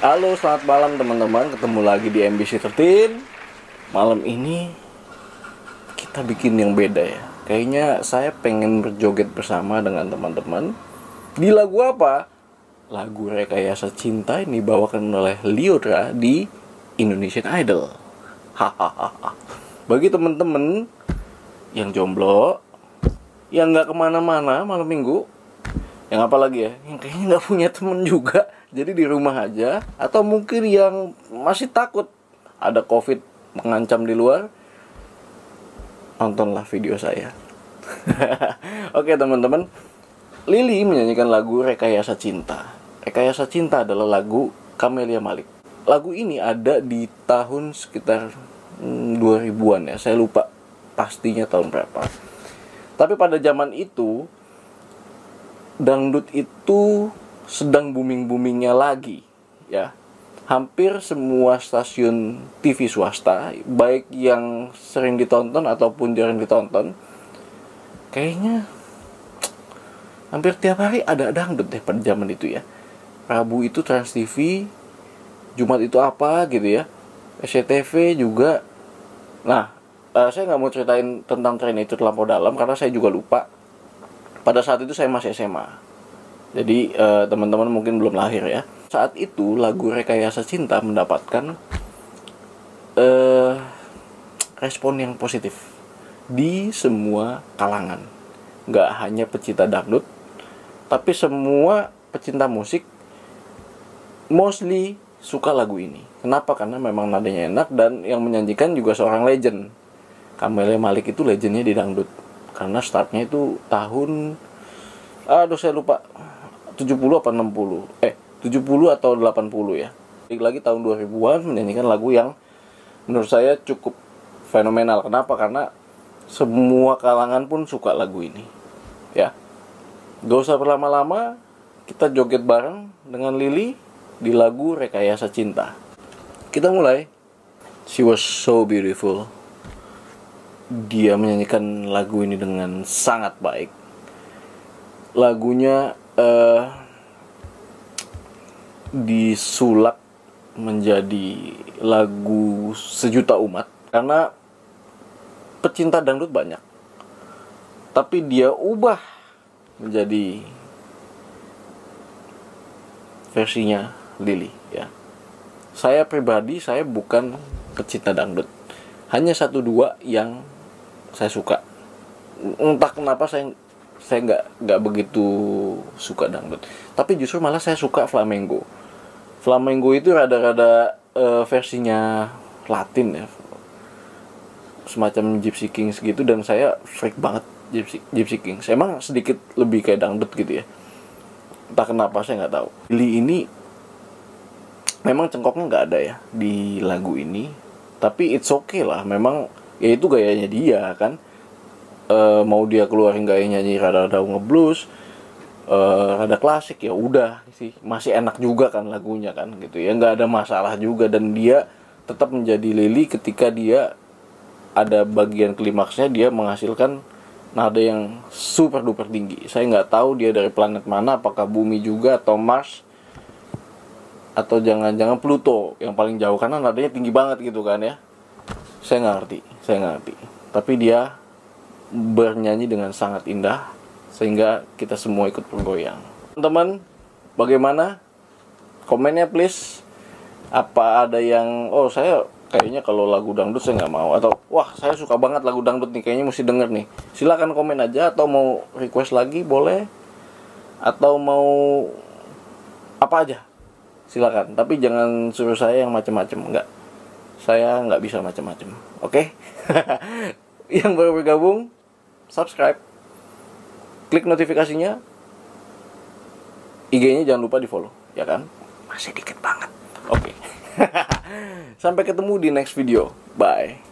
Halo, selamat malam teman-teman. Ketemu lagi di MBC13. Malam ini kita bikin yang beda ya. Kayaknya saya pengen berjoget bersama dengan teman-teman. Di lagu apa? Lagu Rekayasa Cinta ini dibawakan oleh Lyodra di Indonesian Idol. Hahaha. Bagi teman-teman yang jomblo, yang nggak kemana-mana malam minggu, yang apa lagi ya, yang kayaknya nggak punya temen juga, jadi di rumah aja, atau mungkin yang masih takut ada COVID mengancam di luar, nontonlah video saya. Oke teman-teman, Lily menyanyikan lagu Rekayasa Cinta. Rekayasa Cinta adalah lagu Camelia Malik. Lagu ini ada di tahun sekitar 2000-an ya, saya lupa pastinya tahun berapa. Tapi pada zaman itu dangdut itu sedang booming-boomingnya lagi ya. Hampir semua stasiun TV swasta, baik yang sering ditonton ataupun jarang ditonton, kayaknya hampir tiap hari ada dangdut deh pada zaman itu ya. Rabu itu Trans TV, Jumat itu apa gitu ya, SCTV juga. Nah, saya nggak mau ceritain tentang tren itu terlampau dalam karena saya juga lupa. Pada saat itu saya masih SMA. Jadi teman-teman mungkin belum lahir ya. Saat itu lagu Rekayasa Cinta mendapatkan respon yang positif di semua kalangan. Nggak hanya pecinta dangdut, tapi semua pecinta musik mostly suka lagu ini. Kenapa? Karena memang nadanya enak dan yang menyanyikan juga seorang legend. Camelia Malik itu legendnya di dangdut. Karena startnya itu tahun, saya lupa, 70 apa 60, 70 atau 80 ya. Lagi tahun 2000-an menyanyikan lagu yang menurut saya cukup fenomenal. Kenapa? Karena semua kalangan pun suka lagu ini ya. Gak usah berlama-lama, kita joget bareng dengan Lily di lagu Rekayasa Cinta. Kita mulai. She was so beautiful. Dia menyanyikan lagu ini dengan sangat baik. Lagunya disulap menjadi lagu sejuta umat karena pecinta dangdut banyak. Tapi dia ubah menjadi versinya Lily ya. Saya pribadi, saya bukan pecinta dangdut. Hanya 1-2 yang saya suka. Entah kenapa saya nggak begitu suka dangdut. Tapi justru malah saya suka flamenco. Flamenco itu rada-rada versinya Latin ya, semacam Gypsy Kings gitu. Dan saya freak banget Gypsy Kings. Emang sedikit lebih kayak dangdut gitu ya. Entah kenapa saya nggak tahu. Lily ini memang cengkoknya nggak ada ya di lagu ini. Tapi it's okay lah. Memang ya itu gayanya dia kan. Mau dia keluarin gaya nyanyi rada-rada ngeblues, rada klasik, ya udah sih masih enak juga kan lagunya kan gitu ya, nggak ada masalah juga. Dan dia tetap menjadi Lily ketika dia ada bagian klimaksnya dia menghasilkan nada yang super duper tinggi. Saya nggak tahu dia dari planet mana, apakah bumi juga atau Mars atau jangan-jangan Pluto yang paling jauh, karena nadanya tinggi banget gitu kan ya. Saya nggak ngerti. Tapi dia bernyanyi dengan sangat indah sehingga kita semua ikut bergoyang. Teman-teman, bagaimana? Komennya please. Apa ada yang saya kayaknya kalau lagu dangdut saya nggak mau, atau wah saya suka banget lagu dangdut nih, kayaknya mesti denger nih. Silakan komen aja, atau mau request lagi boleh, atau mau apa aja silakan. Tapi jangan suruh saya yang macam-macam, enggak. Saya nggak bisa macam-macam. Oke? Yang baru bergabung, subscribe, klik notifikasinya, IG-nya jangan lupa di follow, ya kan? Masih dikit banget. Oke. Sampai ketemu di next video. Bye.